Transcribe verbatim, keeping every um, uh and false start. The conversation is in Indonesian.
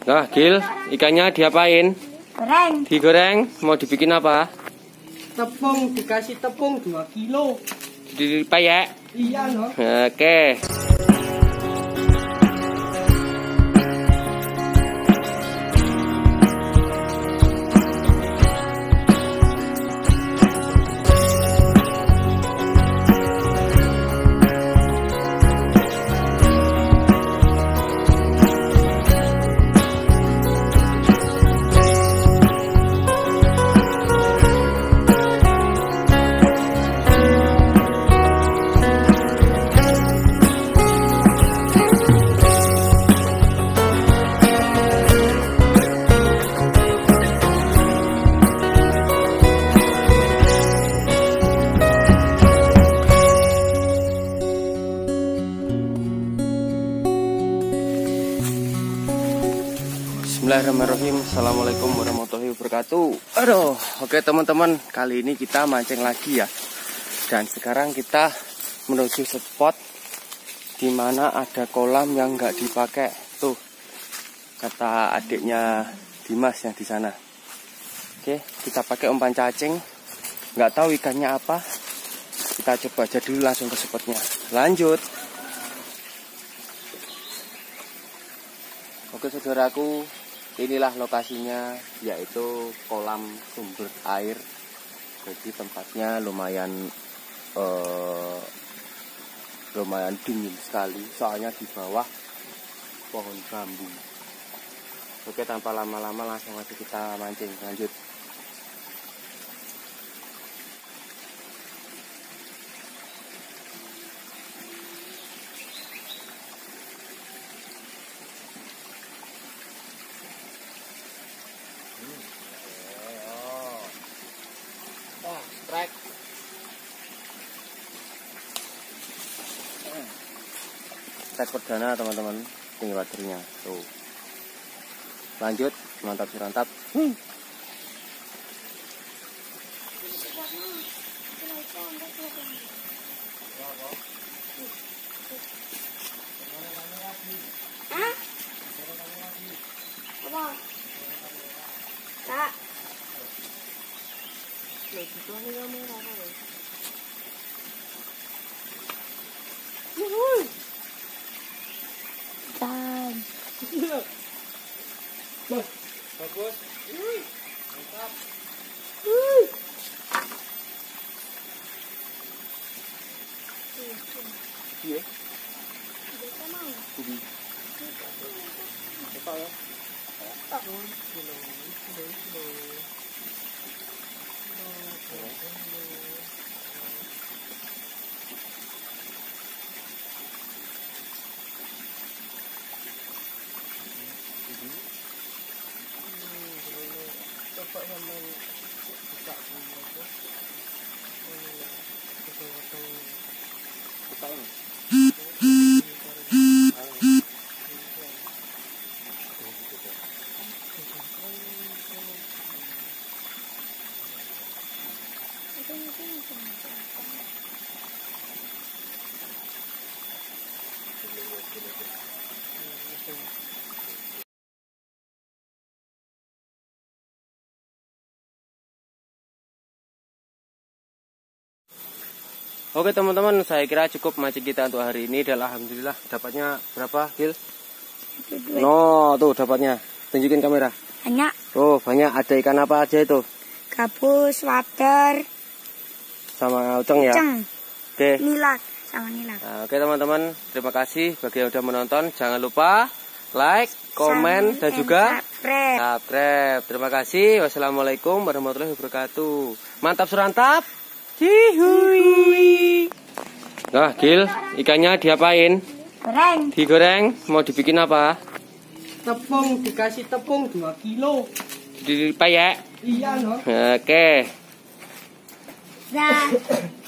Nah, Gil, ikannya diapain? Goreng. Digoreng. Mau dibikin apa? Tepung, dikasih tepung dua kilo. Dipayek? Iya, no. Oke. Bismillahirrahmanirrahim. Assalamualaikum warahmatullahi wabarakatuh. Aduh, oke teman-teman, kali ini kita mancing lagi ya. Dan sekarang kita menuju spot dimana ada kolam yang nggak dipakai. Tuh, kata adiknya Dimas yang di sana. Oke, kita pakai umpan cacing. Nggak tahu ikannya apa. Kita coba aja dulu langsung ke spotnya. Lanjut. Oke saudaraku, inilah lokasinya, yaitu kolam sumber air. Jadi tempatnya lumayan eh, lumayan dingin sekali, soalnya di bawah pohon bambu. Oke, tanpa lama-lama langsung aja kita mancing. Lanjut. Strike. Strike perdana teman-teman, tinggi baterainya. Tuh. Lanjut, mantap surantap. Hmm. Hah? Apa? Kak. Dan Bos, bagus. Mantap. Iya. kita mau. Ini. Apa ya? Coba sama buka dulu aja. Buka ini. Oke teman-teman, saya kira cukup mancing kita untuk hari ini. Dan alhamdulillah dapatnya berapa, Gil? No, tuh dapatnya. Tunjukin kamera. Banyak. Oh, banyak. Ada ikan apa aja itu? Gabus, wader, Sama uceng ya? ceng, Oke. nilak, sama nilak. Nah, oke teman-teman, terima kasih bagi yang sudah menonton. Jangan lupa like, komen, dan juga subscribe. subscribe. Terima kasih. Wassalamualaikum warahmatullahi wabarakatuh. Mantap surantap. Cihui. Nah, Gil, ikannya diapain? Goreng. Digoreng. Mau dibikin apa? Tepung, dikasih tepung dua kilo. Dipayek? Iya, no. Oke. Dah.